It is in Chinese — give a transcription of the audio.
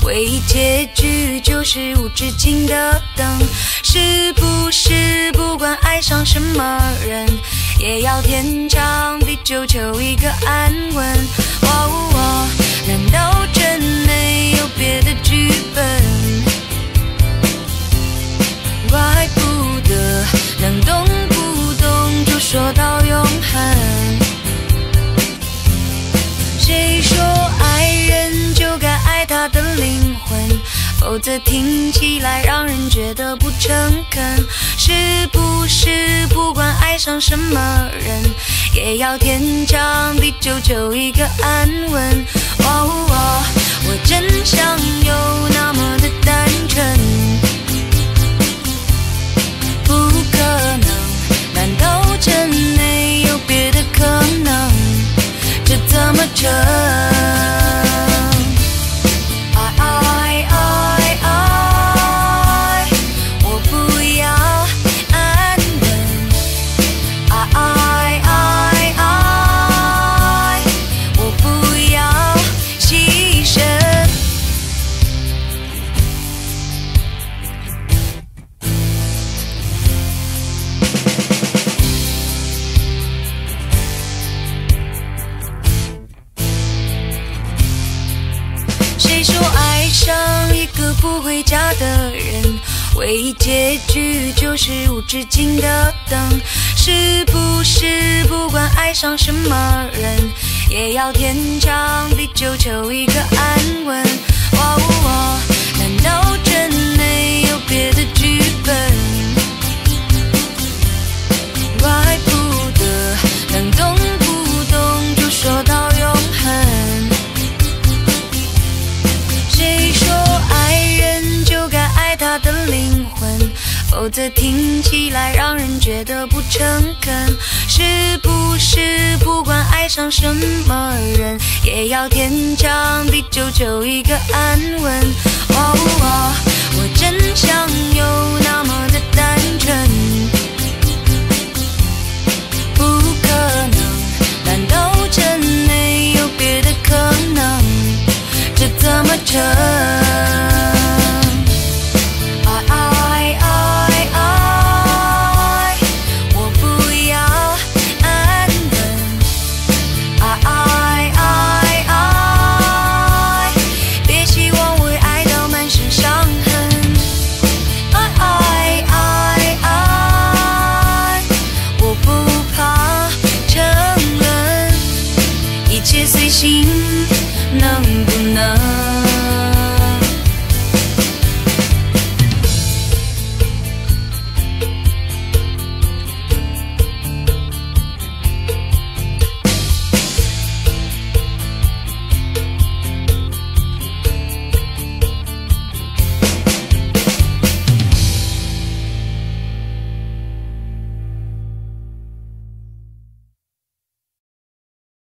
唯一结局就是无止境的等，是不是不管爱上什么人，也要天长地久求一个安稳？哦，难道真没有别的剧本？怪不得能动不动就说到永恒。谁说爱人就该爱他的灵魂？否则听起来让人觉得不诚恳。是不是不管爱上什么人，也要天长地久求一个安稳？我真想有那么的单纯，不可能，难道真没有别的可能？这怎么成？我不要安稳。我不要牺牲。谁说爱上一个不回家的人，唯一结局就是无止境的等？是不是不管爱上什么人，也要天长地久求一个安稳？难道真没有别的剧本？怪不得能动不动就说到永恒。谁说爱人就该爱他的灵魂？否则听起来让人觉得不诚恳。是不是不管爱上什么人，也要天长地久求一个安稳？我真想有那么的单纯，